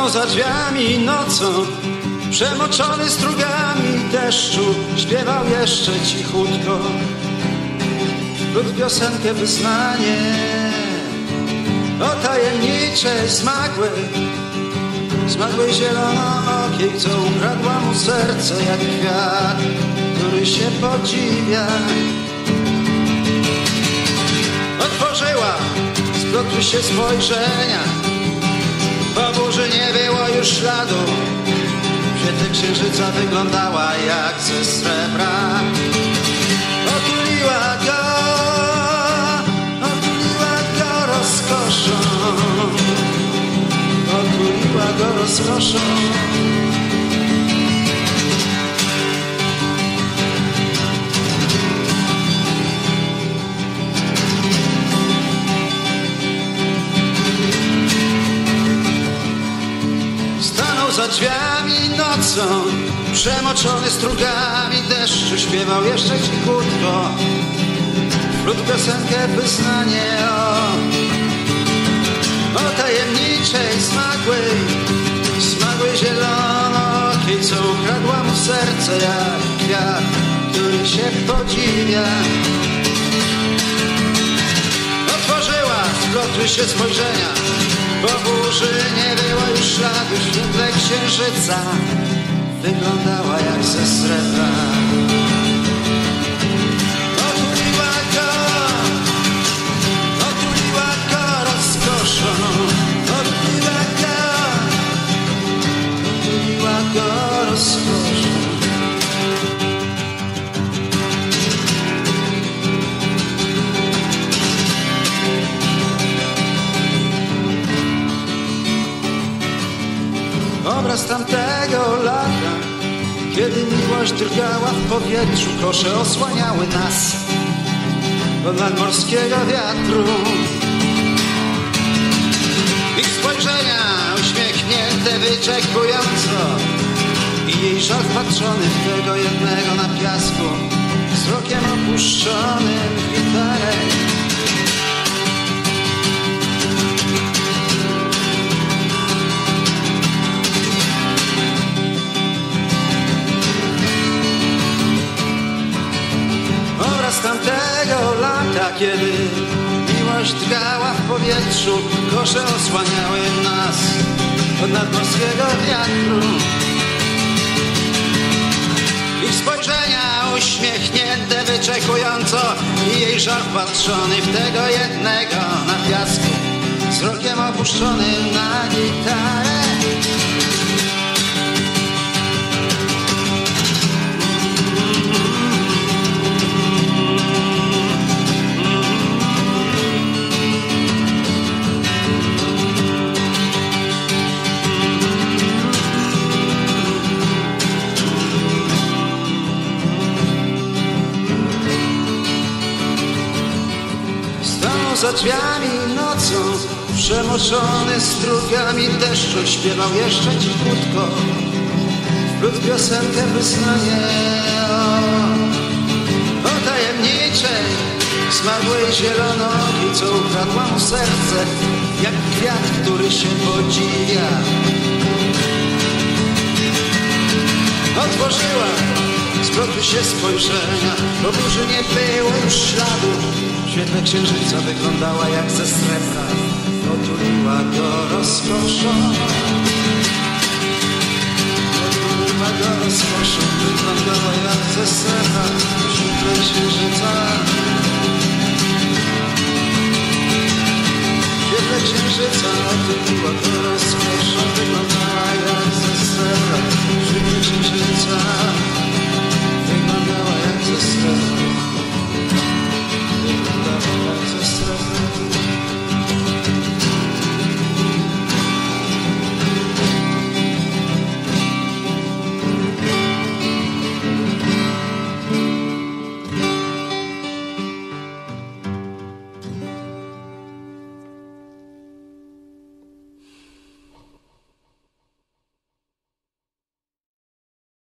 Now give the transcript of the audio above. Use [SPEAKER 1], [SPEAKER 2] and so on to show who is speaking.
[SPEAKER 1] Stanął za drzwiami nocą, przemoczony strugami deszczu, śpiewał jeszcze cichutko lub piosenkę wyznanie o tajemniczej zmagłej zielonookiej, co ukradła mu serce jak kwiat, który się podziwia. Otworzyła, splotły się spojrzenia, po burzy nie było już śladu, w świetle księżyca wyglądała jak ze srebra. Otuliła go rozkoszą, otuliła go rozkoszą. Stanął za drzwiami nocą, przemoczony strugami deszczu, śpiewał jeszcze cichutko wśród piosenkę wyznanie o tajemniczej, smagłej zielonookiej, co ukradła mu serce jak kwiat, który się podziwia. Otworzyła, splotły się spojrzenia, po burzy nie było już śladu, w świetle księżyca wyglądała jak ze srebra. Otuliła go rozkoszą, otuliła go rozkoszą. Obraz tamtego lata, kiedy miłość drgała w powietrzu, kosze osłaniały nas od nadmorskiego wiatru. Ich spojrzenia uśmiechnięte wyczekująco i jej żal wpatrzony w tego jednego na piasku, wzrokiem opuszczonym w gitarę. Z tamtego lata, kiedy miłość drgała w powietrzu, kosze osłaniały nas od nadmorskiego wiatru. Ich spojrzenia uśmiechnięte wyczekująco i jej żal wpatrzony w tego jednego na piasku, wzrokiem opuszczonym na gitarę. Za drzwiami nocą, przemoczony strugami deszczu, śpiewał jeszcze cichutko wplótł piosenkę wyznanie o tajemniczej, smagłej zielonogiej, co ukradła mu serce jak kwiat, który się podziwia. Otworzyła, splotły się spojrzenia, po burzy nie było już śladu. W świetle księżyca wyglądała jak ze srebra, otuliła go rozkoszą. Otuliła go rozkoszą, wyglądała jak ze srebra, w świetle księżyca. W świetle księżyca otuliła go rozkoszą, wyglądała jak ze srebra.